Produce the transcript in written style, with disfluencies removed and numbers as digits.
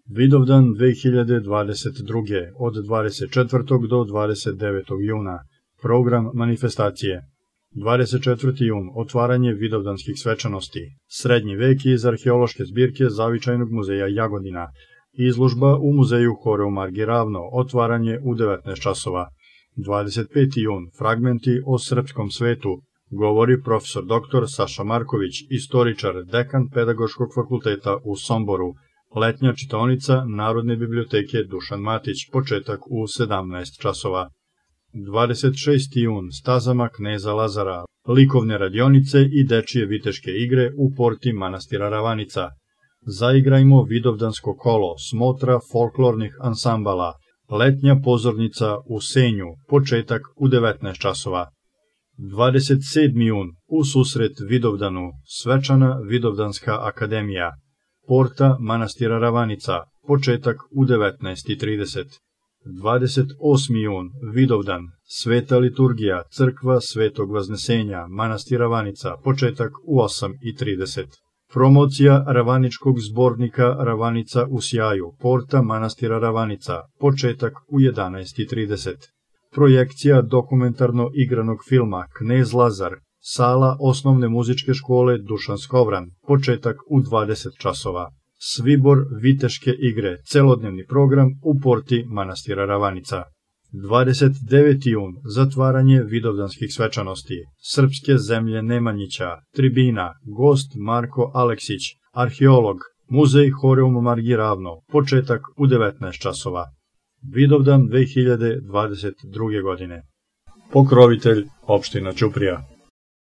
Vidovdan 2022. od 24. do 29. juna. Program manifestacije. 24. jun. Otvaranje vidovdanskih svečanosti. Srednji vek iz arheološke zbirke Zavičajnog muzeja Jagodina. Izložba u muzeju Horeum Margi Ravno. Otvaranje u 19 časova. 25. jun. Fragmenti o srpskom svetu. Govori profesor dr. Saša Marković, istoričar, dekan Pedagoškog fakulteta u Somboru. Letnja čitaonica Narodne biblioteke Dušan Matić, početak u 17 časova. 26. jun. Stazama kneza Lazara. Likovne radionice i dečije viteške igre u porti manastira Ravanica. Zaigrajmo vidovdansko kolo, smotra folklornih ansambala. Letnja pozornica u Senju, početak u 19 časova. 27. jun. U susret Vidovdanu, svečana Vidovdanska akademija. Porta manastira Ravanica, početak u 19:30. 28. jun. Vidovdan, sveta liturgija, crkva Svetog Vaznesenja, manastir Ravanica, početak u 8:30. Promocija Ravaničkog zbornika Ravanica u sjaju, porta manastira Ravanica, početak u 11:30. Projekcija dokumentarno-igranog filma Knez Lazar, sala osnovne muzičke škole Dušan Skovran, početak u 20 časova. Svibor viteške igre, celodnevni program u porti manastira Ravanica. 29. jun. Zatvaranje vidovdanskih svečanosti. Srpske zemlje Nemanjića, tribina, gost Marko Aleksić, arheolog, muzej Horeum Margi Ravno, početak u 19 časova. Vidovdan 2022. godine. Pokrovitelj opština Ćuprija.